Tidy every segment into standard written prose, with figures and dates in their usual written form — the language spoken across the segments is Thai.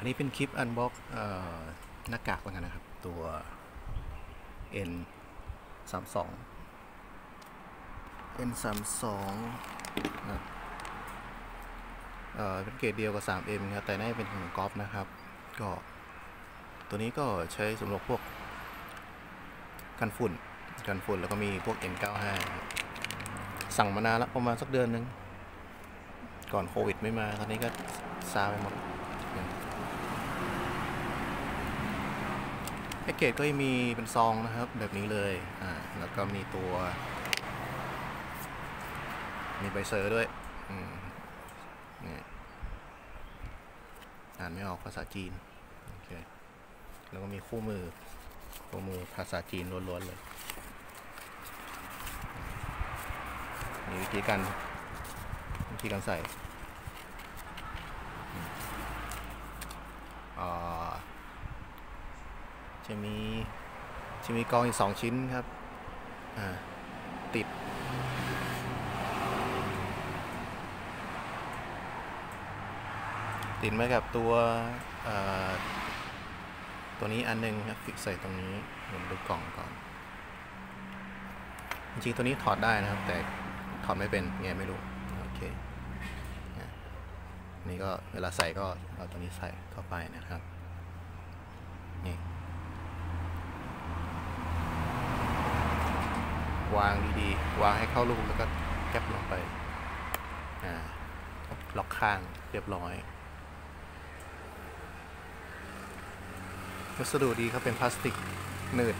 อันนี้เป็นคลิปอันบ็อกหน้ากากเหมือนกันนะครับตัว N32 นะเป็นเกรดเดียวกับ 3M ครับแต่น่าจะเป็นของก๊อฟนะครับก็ตัวนี้ก็ใช้สำหรับพวกกันฝุ่นแล้วก็มีพวก N95 สั่งมานานแล้วประมาณสักเดือนนึงก่อนโควิดไม่มาตอนนี้ก็ซาไปหมดแพ็กเกจก็จะมีเป็นซองนะครับแบบนี้เลยแล้วก็มีตัวมีใบเซอร์ด้วยเนี่ยอ่านไม่ออกภาษาจีนโอเคแล้วก็มีคู่มือภาษาจีนล้วนๆเลยมีวิธีการใส่จะมีกองอีก2ชิ้นครับติดมากับตัวนี้อันนึงครับฟิกใส่ตรงนี้ผมดูกล่องก่อนจริงๆตัวนี้ถอดได้นะครับแต่ถอดไม่เป็นไงไม่รู้โอเคนี่ก็เวลาใส่ก็เอาตัวนี้ใส่เข้าไปนะครับนี่วางดีๆวางให้เข้าลูกแล้วก็แก๊ปลงไปล็อกข้างเรียบร้อยวัสดุดีครับเป็นพลาสติกหนืด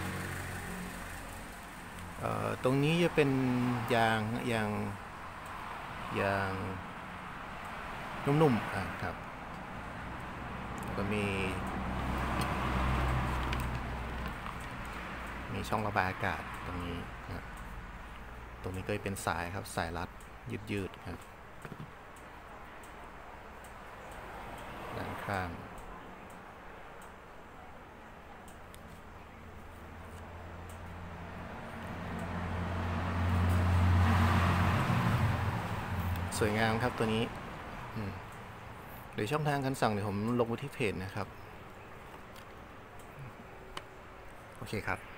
ตรงนี้จะเป็นยางนุ่มๆครับแล้วก็มีช่องระบายอากาศตรงนี้ตรงนี้ก็จะเป็นสายครับสายรัดยืดครับด้านข้างสวยงามครับตัวนี้หรือช่องทางการสั่งเดี๋ยวผมลงไว้ที่เพจนะครับโอเคครับ